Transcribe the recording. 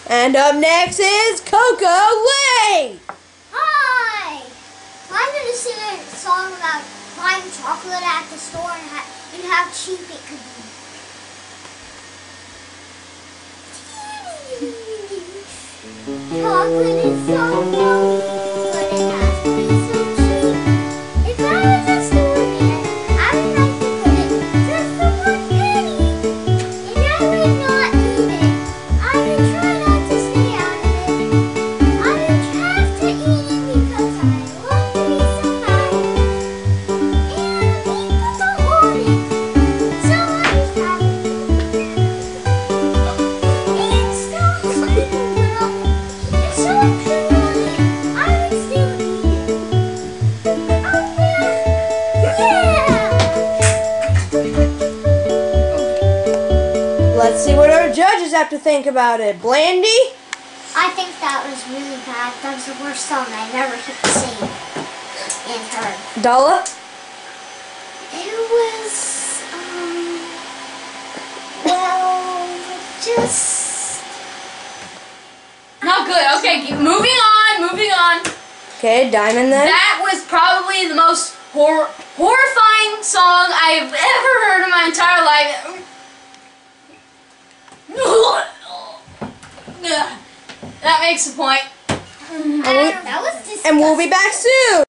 And up next is Coco Lee! Hi! I'm going to sing a song about buying chocolate at the store and how cheap it could be. Chocolate is so yummy, but it has to be so cheap. If I was a store man, I would like to put it just for 1 penny, and I would not eat it. I would try not to stay out of it. I would have to eat it because I want to be so nice. And people don't want it, so I just have it. And stop sleeping well. If someone could want it, I would still eat it. Let's see what our judges have to think about it. Blandy? I think that was really bad. That was the worst song I've ever seen and heard. Dalla? It was, well, just... Not good. Okay, moving on. Okay, Diamond then. That was probably the most horrifying song I've ever heard in my entire life. That makes the point. That was disgusting. And we'll be back soon!